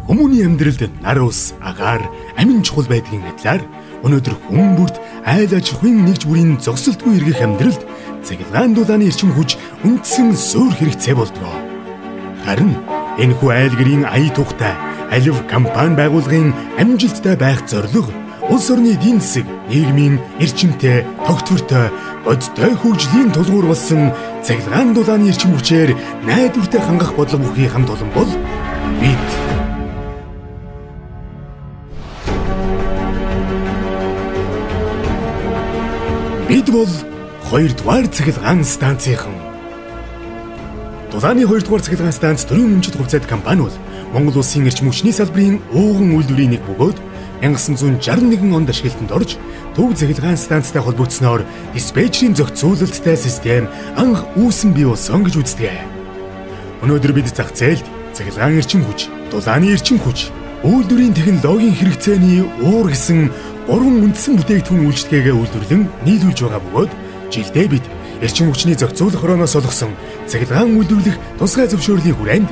Хүмүүний амьдралд нар ус, агаар, амин чухал байдгийн адилаар өнөөдөр хүн бүрт айл аж ахуйн нэгж бүрийн зогсолтгүй эргэх амьдралд цахилгаан дулааны эрчим хүч үндсэн суурь хэрэгцээ болдог. Харин энэхүү айл гэрийн ая тухтай алив компани байгууллагын амжилттай байх зорилго улс орны эдийн засаг, нийгмийн эрчимтэй, тогтвортой, бодтой хөгжлийн тулгуур болсон цахилгаан дулааны эрчим хүчээр найдвартай хангах бодлого бүхий хамт олон бол бид. Бид бол 2-р цахилгаан станцийнхан. Дулааны 2-р цахилгаан станц төрийн өмчит хувьцаат компани бол Монгол улсын эрчим хүчний салбарын ууган үйлдвэрийн нэг бөгөөд 1961 онд ашиглалтанд орж төв цахилгаан станцтай холбогдсноор диспетчерийн зохицуулалттай систем анх үүсэн бий болсон гэж үздэг. Өнөөдөр бид зах зээлд цахилгаан эрчим хүч, дулааны эрчим хүч, үйлдвэрийн технологийн хэрэгцээний уур гэсэн 3 үндсэн бүтээгдэхүүн үйлчлэгээ үйлдвэрлэн нийлүүлж байгаа бөгөөд жилдээ бид эрчим хүчний зохицуулах хорооноос олгосон цахилгаан үйлдвэрлэх тусгай зөвшөөрлийн хүрээнд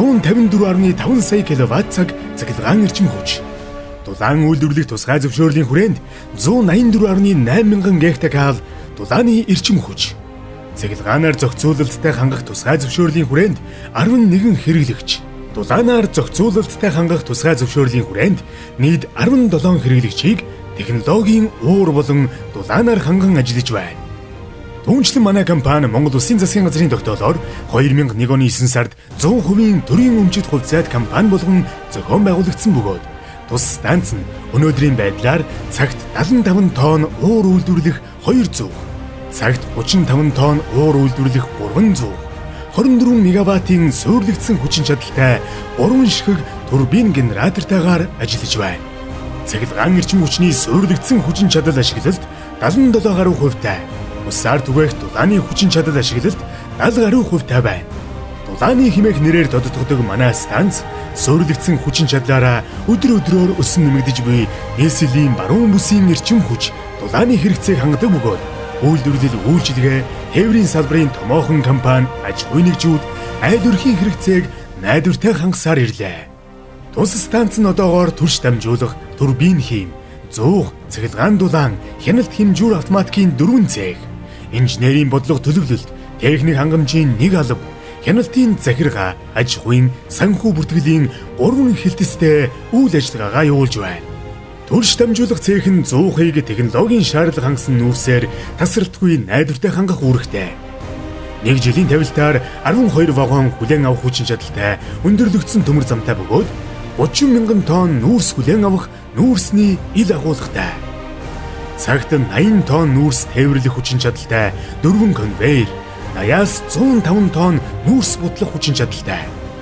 154.5 сая кВт цаг цахилгаан эрчим хүч, дулаан үйлдвэрлэх тусгай зөвшөөрлийн хүрээнд 184.8 мянган гектар дулааны эрчим хүч, цахилгаанаар зохицуулалттай хангах тусгай зөвшөөрлийн хүрээнд 11 хэрэглэгч, дулаанаар зохицуулалттай хангах тусгай зөвшөөрлийн хүрээнд нийт 17 хэрэглэгчийг технологийн уур болон дулаанаар ханган ажиллаж байна. Түүнчлэн манай компани Монгол Улсын засгийн газрын тогтоолоор 2001 оны 9 сард 100% төрийн өмчит хувьцаат компани болгон зохион байгуулагдсан бөгөөд тус станц нь өнөөдрийн байдлаар цагт 75 тонн уур үйлдвэрлэх 200, цагт 35 тонн уур үйлдвэрлэх 300, 24 мегаваттын суйрлагдсан хүчин чадалтай 3 ширхэг турбин генератортойгоор ажиллаж байна. Цахилгаан эрчим хүчний суйрлагдсан хүчин чадал ашиглалт 77 гаруй хувьтай, усаар түгээх дулааны хүчин чадал ашиглалт 70 гаруй хувьтай байна. Дулааны хэмээх нэрээр тодтогддог манай станц суйрлагдсан хүчин чадлаараа өдөр өдрөөр өсөн нэмэгдэж буй нийслэлийн баруун бүсийн эрчим хүч, дулааны хэрэгцээг хангадаг бөгөөд үйлдвэрлэл үйлчилгээ, тээврийн салбарын томоохон компани аж ахуй нэгжүүд айл өрхийн хэрэгцээг найдвартай хангасаар ирлээ. Тус станц нь одоогоор түлш дамжуулах, турбин хийм, зуух, цахилгаан дулаан, хяналт хэмжүүр автоматикийн 4 цех, инженерийн бодлого төлөвлөлт, техник хангамжийн 1 алба, хяналтын захиргаа, аж ахуйн, санхүү бүртгэлийн 3 хэлтстэй үйл ажиллагаагаа явуулж байна. Түлш дамжуулах цех нь зуухыг технологийн шаардлага хангасан нүүрсээр тасралтгүй найдвартай хангах үүрэгтэй. 1 жилийн тавилтаар 12 вагон хүлээн авах хүчин чадалтай өндөрлөгдсөн төмөр замтай бөгөөд 30 мянган тонн нүүрс хүлээн авах нүүрсний ил агуулгатай. Цагт 80 тонн нүүрс тээвэрлэх хүчин чадалтай 4 конвейер, 80-аас 105 тонн нүүрс бутлах хүчин чадалтай.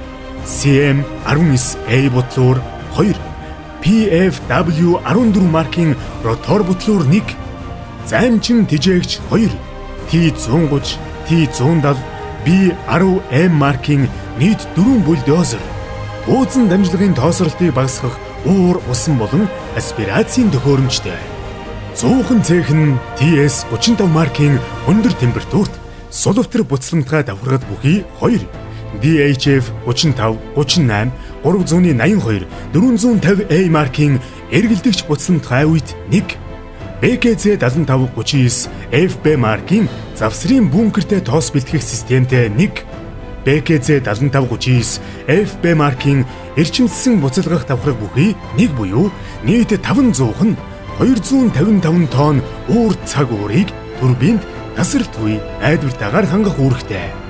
CM19A ботлуур 2, PFW14 маркийн ротор ботлуур 1, займчин тэжээгч 2, T130, T170, B10M маркийн нийт 4 бульдозер, ууцан дамжлагын тоосролтыг багасгах уур усан болон аспирацийн төхөөрөмжтэй. Зуухан цех нь TS35 маркийн өндөр температурт сулвтар буцламтгай давхаргад бүхий 2, DHF 35, 38, 382, 450A маркийн эргэлдэгч буцламтгай үйт 1, BKZ 75, 39, FB маркийн завсрын бункертэй тоос бэлтгэх системтэй 1, BKZ 75, 39, FB маркийн эрчимцсэн буцалгах давхарга бүхий 1 буюу нийт 500 нь 255 тонн уур цаг уурыг турбинд тасралтгүй найдвартайгаар хангах үүрэгтэй.